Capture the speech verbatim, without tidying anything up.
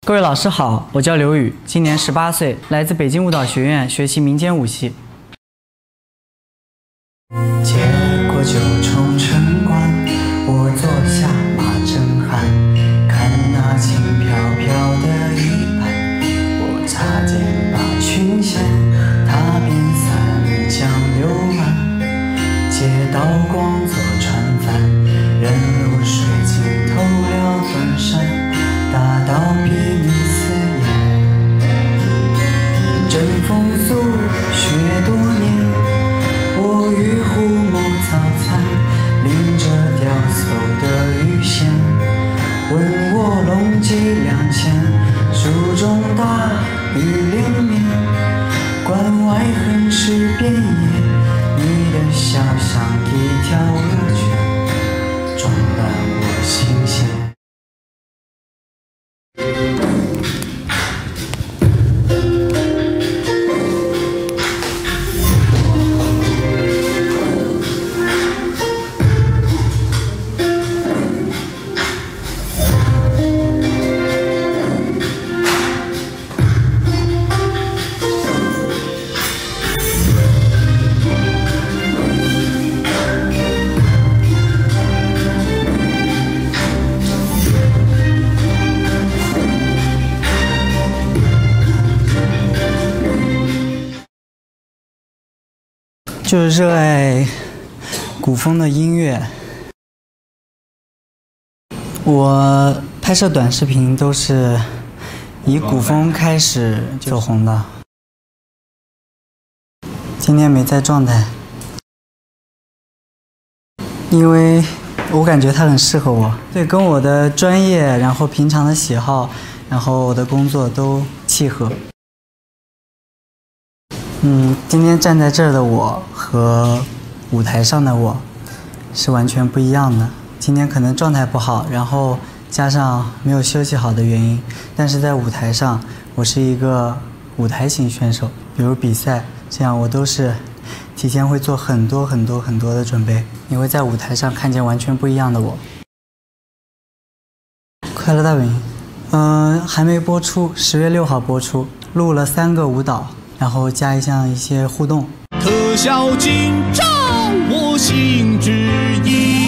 各位老师好，我叫刘宇，今年十八岁，来自北京舞蹈学院学习民间舞戏。 结果九重城关，我坐下马正酣，看那轻飘飘的衣摆，我擦肩把裙掀，踏遍三江六岸，街道光作船帆，人如水浸透了顿山，大道比你刺眼，阵风速雪多年，我与胡某早餐，拎着雕塑的鱼线，问我龙几两钱，书中大雨连绵，关外横尸遍野，你的笑像一条鹅圈，撞乱我心弦。就是热爱古风的音乐。我拍摄短视频都是以古风开始走红的。今天没在状态，因为我感觉它很适合我，对，跟我的专业，然后平常的喜好，然后我的工作都契合。嗯，今天站在这儿的我和舞台上的我是完全不一样的。今天可能状态不好，然后加上没有休息好的原因，但是在舞台上，我是一个舞台型选手，比如比赛，这样我都是提前会做很多很多很多的准备。你会在舞台上看见完全不一样的我。快乐大本营，嗯、呃，还没播出，十月六号播出，录了三个舞蹈。然后加一项一些互动， 特效紧张，我心之一。